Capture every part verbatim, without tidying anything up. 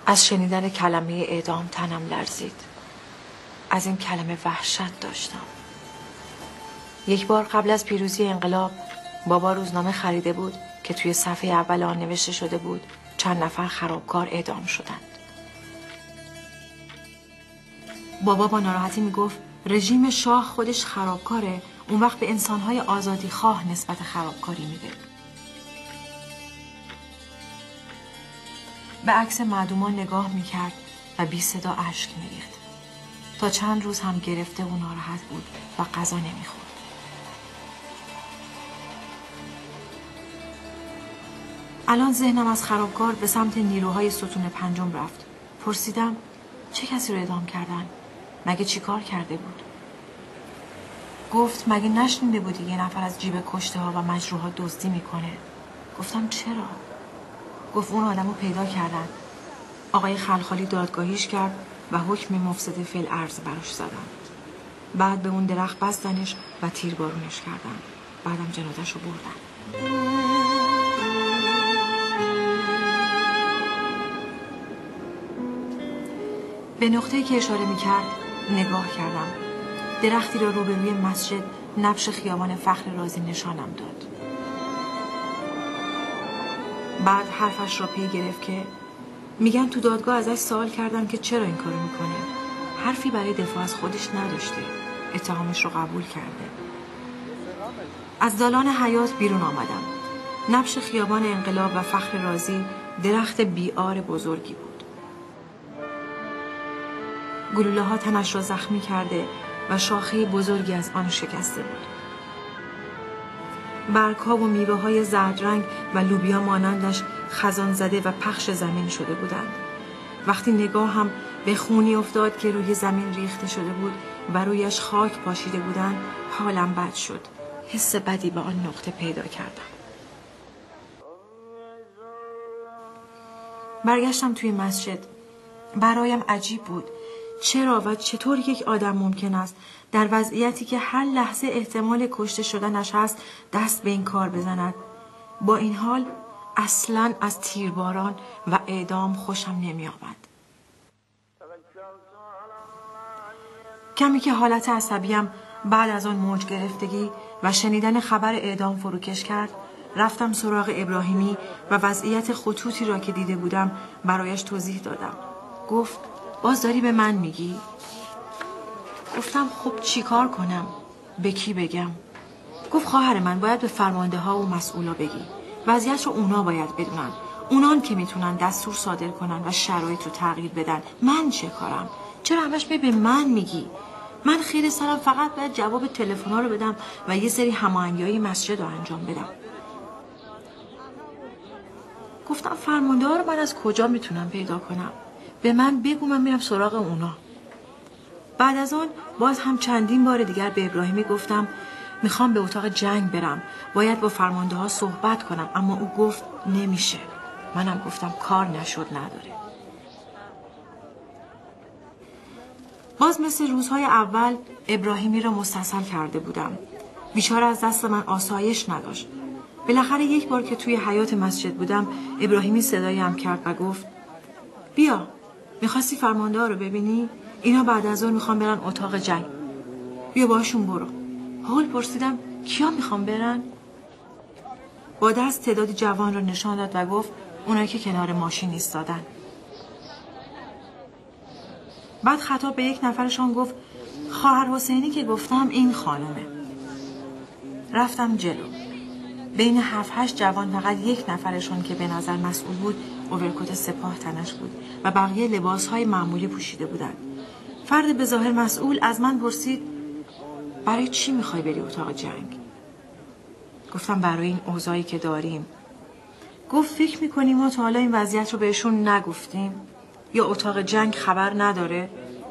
از شنیدن کلمه اعدام تنم لرزید. از این کلمه وحشت داشتم. یک بار قبل از پیروزی انقلاب بابا روزنامه خریده بود که توی صفحه اول آن نوشته شده بود چند نفر خرابکار اعدام شدند. بابا با ناراحتی میگفت رژیم شاه خودش خرابکاره، اون وقت به انسانهای آزادی خواه نسبت خرابکاری میده. به عکس معدومان نگاه میکرد و بی صدا اشک میریخت. تا چند روز هم گرفته و ناراحت بود و غذا نمیخورد. الان ذهنم از خرابکار به سمت نیروهای ستون پنجم رفت. پرسیدم چه کسی رو اعدام کردن؟ مگه چی کار کرده بود؟ گفت مگه نشنیده بودی یه نفر از جیب کشته ها و مجروحا دزدی میکنه؟ گفتم چرا؟ گفت اون آدمو پیدا کردن. آقای خلخالی دادگاهیش کرد و حکم مفسد فی الارض براش زدن. بعد به اون درخت بستنش و تیربارونش کردن. بعدم جنازه‌شو بردن. به نقطه‌ای که اشاره می‌کرد نگاه کردم. درختی را روبروی مسجد نبش خیابان فخر رازی نشانم داد. بعد حرفش را پی گرفت که میگن تو دادگاه ازش سوال کردن که چرا این کارو میکنه. حرفی برای دفاع از خودش نداشته. اتهامش رو قبول کرده. از دالان حیاط بیرون آمدم. نبش خیابان انقلاب و فخر رازی درخت بیعار بزرگی بود. گلوله ها تنش را زخمی کرده و شاخه بزرگی از آن شکسته بود. برگ ها و میوه های زرد رنگ و لوبیا مانندش خزان زده و پخش زمین شده بودند. وقتی نگاهم به خونی افتاد که روی زمین ریخته شده بود و رویش خاک پاشیده بودند، حالم بد شد. حس بدی به آن نقطه پیدا کردم. برگشتم توی مسجد. برایم عجیب بود. چرا و چطور یک آدم ممکن است در وضعیتی که هر لحظه احتمال کشته شدنش هست دست به این کار بزند؟ با این حال اصلاً از تیرباران و اعدام خوشم نمی آمد. کمی که حالت عصبیم بعد از آن موج گرفتگی و شنیدن خبر اعدام فروکش کرد، رفتم سراغ ابراهیمی و وضعیت خطوطی را که دیده بودم برایش توضیح دادم. گفت باز داری به من میگی؟ گفتم خب چی کار کنم؟ به کی بگم؟ گفت خواهر من باید به فرمانده ها و مسئولا بگی. وضعیت رو اونا باید بدونن. اونان که میتونن دستور صادر کنن و شرایط رو تغییر بدن. من چه کارم؟ چرا همش به من میگی؟ من خیر سرم فقط باید جواب تلفن‌ها رو بدم و یه سری هماهنگی‌های مسجد رو انجام بدم. گفتم فرمانده ها رو من از کجا میتونم پیدا کنم؟ به من بگو، من میرم سراغ اونا. بعد از آن باز هم چندین بار دیگر به ابراهیمی گفتم میخوام به اتاق جنگ برم، باید با فرمانده ها صحبت کنم، اما او گفت نمیشه. منم گفتم کار نشد نداره. باز مثل روزهای اول ابراهیمی را مستصل کرده بودم. بیچاره از دست من آسایش نداشت. بالاخره یک بار که توی حیاط مسجد بودم ابراهیمی صدایم کرد و گفت بیا، میخواستی فرمانده ها رو ببینی؟ اینا بعد از اون میخوام برن اتاق جنگ. بیا باشون برو. حال پرسیدم کیا میخوام برن؟ با دست تعداد جوان رو نشان داد و گفت اونایی که کنار ماشین ایستادن. بعد خطاب به یک نفرشان گفت خواهر حسینی که گفتم این خانومه. رفتم جلو. بین هفت هشت جوان فقط یک نفرشون که به نظر مسئول بود اوورکوت سپاه تنش بود و بقیه لباسهای معمولی پوشیده بودند. فرد به ظاهر مسئول از من پرسید برای چی میخوای بری اتاق جنگ؟ گفتم برای این اوضاعی که داریم. گفت فکر میکنیم ما تا حالا این وضعیت رو بهشون نگفتیم؟ یا اتاق جنگ خبر نداره؟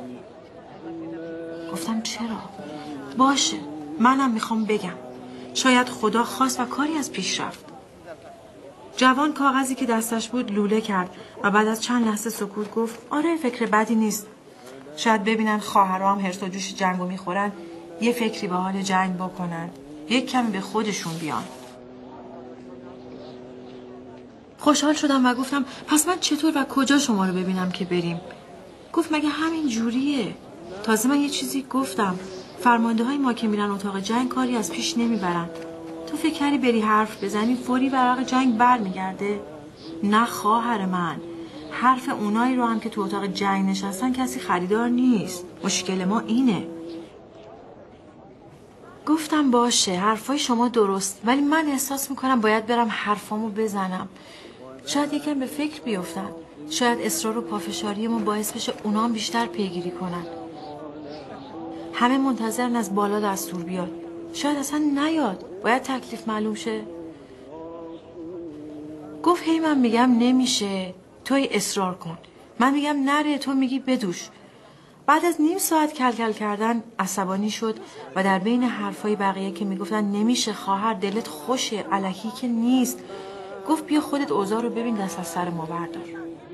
گفتم چرا؟ باشه، منم میخوام بگم. شاید خدا خواست و کاری از پیش رفت. جوان کاغذی که دستش بود لوله کرد و بعد از چند لحظه سکوت گفت آره فکر بدی نیست. شاید ببینن خواهرام هرس و جوش جنگو میخورن، یه فکری به حال جنگ بکنن، یک کمی به خودشون بیان. خوشحال شدم و گفتم پس من چطور و کجا شما رو ببینم که بریم؟ گفت مگه همین جوریه؟ تازه من یه چیزی گفتم، فرمانده های ما که میرن اتاق جنگ کاری از پیش نمیبرن. تو فکر کردی بری حرف بزنی فوری ورق جنگ بر میگرده؟ نه خواهر من، حرف اونایی رو هم که تو اتاق جنگ نشستن کسی خریدار نیست. مشکل ما اینه. گفتم باشه، حرفای شما درست، ولی من احساس میکنم باید برم حرفامو بزنم. شاید یکم به فکر بیفتن، شاید اصرار و پافشاری ما باعث بشه اونام بیشتر پیگیری کنن. همه منتظرن از بالا دستور بیاد، شاید اصلا نیاد، باید تکلیف معلوم شه. گفت هی من میگم نمیشه، توی اصرار کن، من میگم نره، تو میگی بدوش. بعد از نیم ساعت کل کل کردن عصبانی شد و در بین حرفای بقیه که میگفتن نمیشه خواهر، دلت خوشه، الکی که نیست، گفت بیا خودت اوضاع رو ببین، دست از سر ما بردار.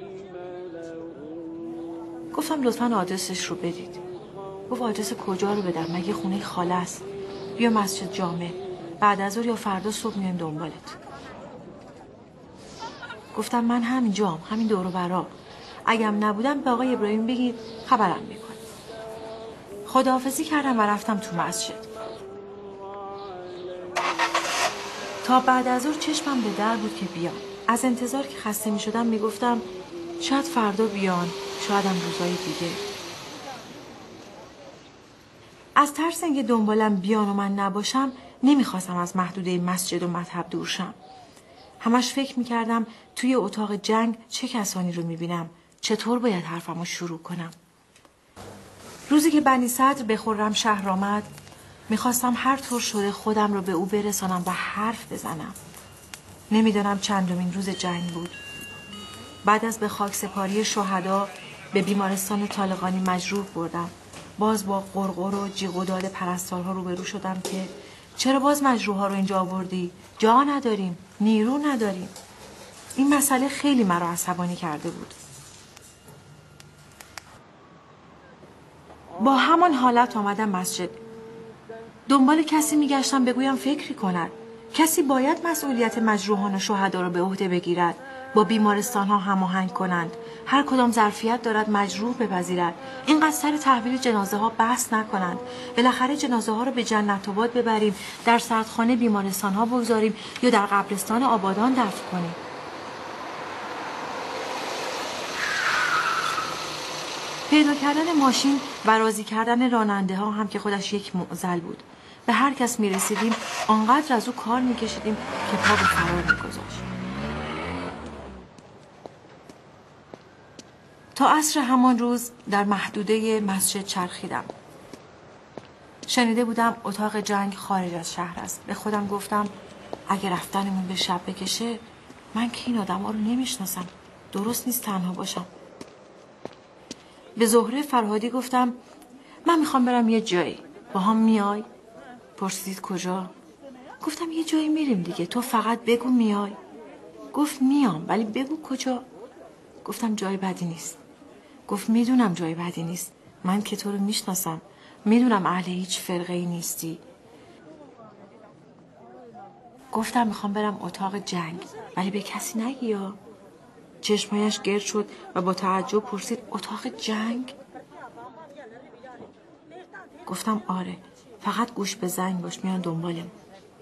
گفتم لطفاً آدرسش رو بدید. گفت آدرس کجا رو بدم؟ مگه خونه خاله است؟ بیا مسجد جامع، بعد از ظهر یا فردا صبح میایم دنبالت. گفتم من همینجام، همین دور و برا، اگم نبودم به آقای ابراهیم بگید خبرم میکنه. خداحافظی کردم و رفتم تو مسجد. تا بعد از ظهر چشمم به در بود که بیان. از انتظار که خسته میشدم میگفتم شاید فردا بیان، شاید هم روزای دیگه. از ترس اینکه دنبالم بیان و من نباشم نمیخواستم از محدوده مسجد و مذهب دور شم. همش فکر میکردم توی اتاق جنگ چه کسانی رو میبینم، چطور باید حرفمو شروع کنم. روزی که بنی صدر به خرمشهر آمد میخواستم هر طور شده خودم رو به او برسانم و حرف بزنم. نمیدانم چندمین روز جنگ بود. بعد از به خاک سپاری شهدا به بیمارستان طالقانی مجروح بردم. باز با غرغر و جیغ و داد پرستارها روبرو شدم که چرا باز مجروح‌ها رو اینجا آوردی؟ جا نداریم، نیرو نداریم. این مسئله خیلی مرا عصبانی کرده بود. با همان حالت آمدم مسجد. دنبال کسی میگشتم بگویم فکری کند. کسی باید مسئولیت مجروحان و شهدا را به عهده بگیرد، با بیمارستان ها هماهنگ کنند، هر کدام ظرفیت دارد مجروح بپذیرد، اینقدر سر تحویل جنازه ها بحث نکنند، بالاخره جنازه ها را به جنت آباد ببریم، در سردخانه بیمارستان ها بگذاریم یا در قبرستان آبادان دفن کنیم. پیدا کردن ماشین و راضی کردن راننده ها هم که خودش یک معضل بود. به هر کس می رسیدیم آنقدر از او کار می کشیدیم که پا به فرار می گذاشت. تا عصر همان روز در محدوده مسجد چرخیدم. شنیده بودم اتاق جنگ خارج از شهر است. به خودم گفتم اگه رفتنمون به شب بکشه، من که این آدم ها رو نمی شناسم. درست نیست تنها باشم. به زهره فرهادی گفتم من میخوام برم یه جایی، با هم میای؟ پرسید کجا؟ گفتم یه جایی میریم دیگه، تو فقط بگو میای. گفت میام ولی بگو کجا. گفتم جای بدی نیست. گفت میدونم جای بدی نیست، من که تو رو میشناسم، میدونم اهل هیچ فرقه ای نیستی. گفتم میخوام برم اتاق جنگ ولی به کسی نگی یا. چشمایش گرد شد و با تعجب پرسید اتاق جنگ؟ گفتم آره، فقط گوش به زنگ باش، میان دنبالم.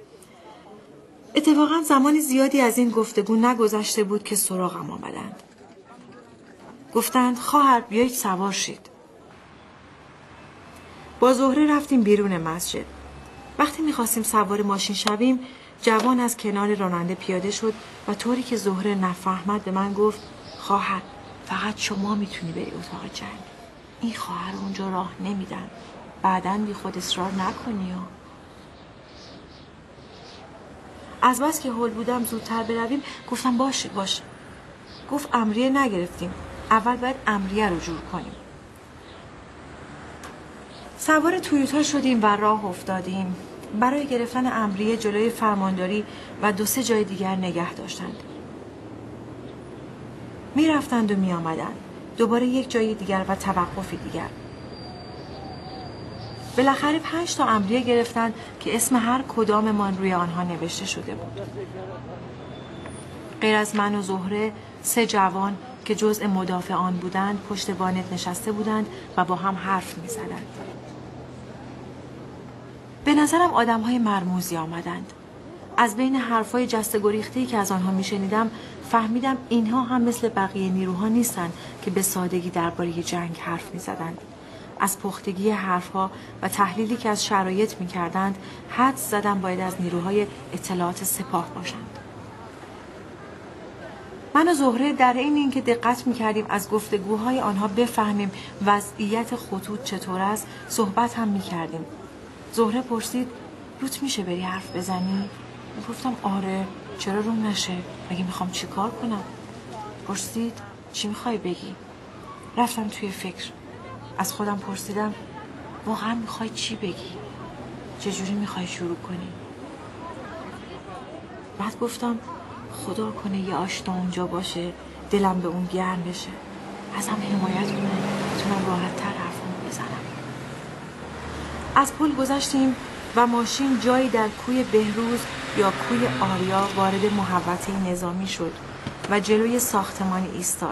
اتفاقا زمان زیادی از این گفتگو نگذشته بود که سراغم آمدند. گفتند خواهر بیایید سوار شید. با زهره رفتیم بیرون مسجد. وقتی میخواستیم سوار ماشین شویم، جوان از کنار راننده پیاده شد و طوری که زهره نفهمد به من گفت خواهر فقط شما میتونی بری اتاق جنگ. این خواهر اونجا راه نمیدن. بعداً بی خود اصرار نکنی. ها. از بس که هول بودم زودتر برویم گفتم باشه باشه. گفت امریه نگرفتیم، اول باید امریه رو جور کنیم. سوار تویوتا شدیم و راه افتادیم. برای گرفتن امریه جلوی فرمانداری و دو سه جای دیگر نگه داشتند. می رفتند و می آمدند. دوباره یک جای دیگر و توقفی دیگر. بالاخره پنج تا امریه گرفتند که اسم هر کداممان روی آنها نوشته شده بود. غیر از من و زهره، سه جوان که جزء مدافعان بودند پشت وانت نشسته بودند و با هم حرف می زدند. به نظرم آدم‌های مرموزی آمدند. از بین حرفای جسته گریخته‌ای که از آنها میشنیدم فهمیدم اینها هم مثل بقیه نیروها نیستند که به سادگی درباره جنگ حرف می‌زدند. از پختگی حرفها و تحلیلی که از شرایط می‌کردند حدس زدم باید از نیروهای اطلاعات سپاه باشند. من و زهره در این اینکه دقت می‌کردیم از گفتگوهای آنها بفهمیم وضعیت خطوط چطور است، صحبت هم می‌کردیم. زهره پرسید: روت میشه بری حرف بزنی؟ گفتم آره، چرا روم نشه؟ مگه میخوام چی کار کنم؟ پرسید چی میخوای بگی؟ رفتم توی فکر. از خودم پرسیدم واقعا میخوای چی بگی؟ چجوری میخوای شروع کنی؟ بعد گفتم خدا کنه یه آشنا اونجا باشه، دلم به اون گرم بشه، ازم حمایت کنه، بتونم راحت تر حرفمو بزنم. از پل گذشتیم و ماشین جایی در کوی بهروز یا کوی آریا وارد محوطه نظامی شد و جلوی ساختمانی ایستاد.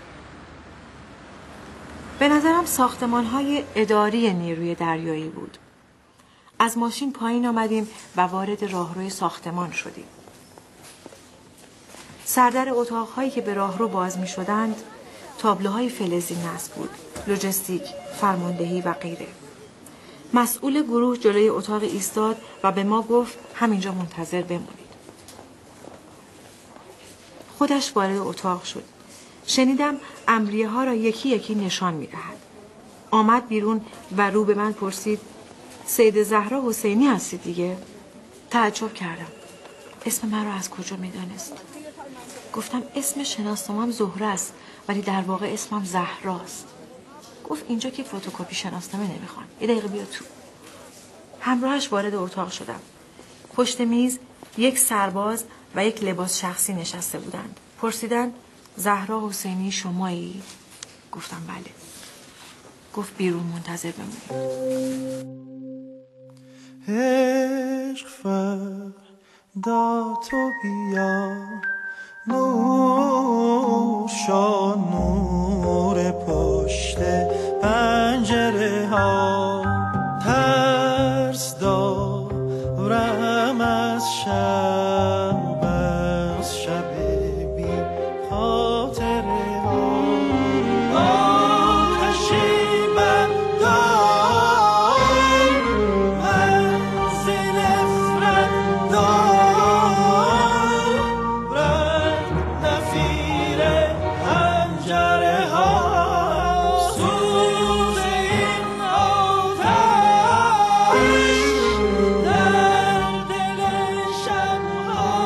به نظرم ساختمان‌های اداری نیروی دریایی بود. از ماشین پایین آمدیم و وارد راهروی ساختمان شدیم. سردر اتاق‌هایی که به راهرو باز می‌شدند، تابلوهای فلزی نصب بود، لوجستیک، فرماندهی و غیره. مسئول گروه جلوی اتاق ایستاد و به ما گفت همینجا منتظر بمونید. خودش وارد اتاق شد. شنیدم امریه ها را یکی یکی نشان می دهد. آمد بیرون و رو به من پرسید سید زهرا حسینی هستی دیگه؟ تعجب کردم. اسم من را از کجا می دانست؟ گفتم اسم شناسنامه‌ام زهره است ولی در واقع اسمم زهراست. گفت اینجا که فتوکپی شناسنامه نمیخوان، یه دقیقه بیا تو. همراهش وارد اتاق شدم. پشت میز یک سرباز و یک لباس شخصی نشسته بودند. پرسیدند زهرا حسینی شمایی؟ گفتم بله. گفت بیرون منتظر بمونید. عشق فردا تو بیا، نور شا نور پشت پنجره ها، ترس دارم از شب، از شب بی خاطره ها. آتشی بردار منزل نفرت دار، رنگ نفیر پنجره ها، سوز این آتش در دل شبها،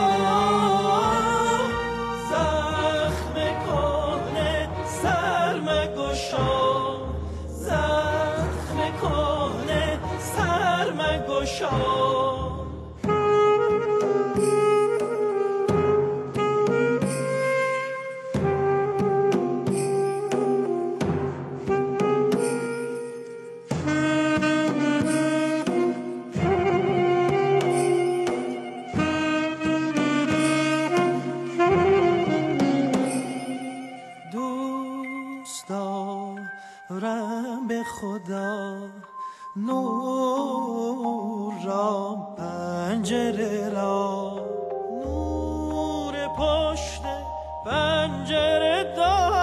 زخم کهنه سرمگشا، زخم کهنه سرمگشا. دوست دارم به خدا نور را، پنجره را، نور پشت پنجره دار.